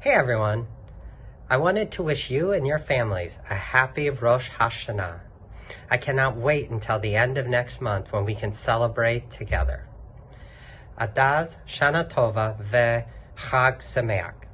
Hey everyone, I wanted to wish you and your families a happy Rosh Hashanah. I cannot wait until the end of next month when we can celebrate together. Adaz, Shana Tova, Hag Sameah.